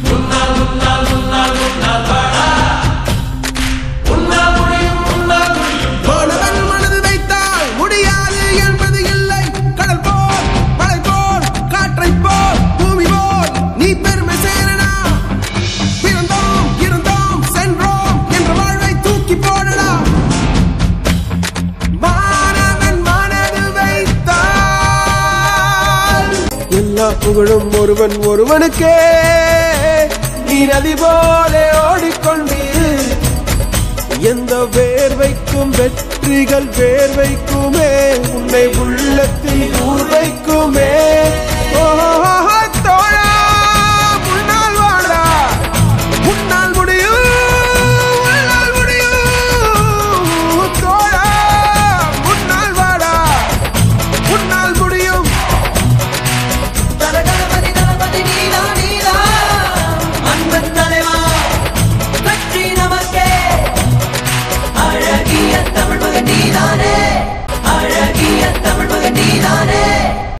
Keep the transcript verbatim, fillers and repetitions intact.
புகழும் ஒருவன் ஒருவனுக்கே நீ நதி போல ஓடிக்கொண்டு எந்த வேர்வைக்கும் வெற்றிகள் வேர்வைக்குமே உன்னை உள்ளத்தில் ஊர்வைக்குமே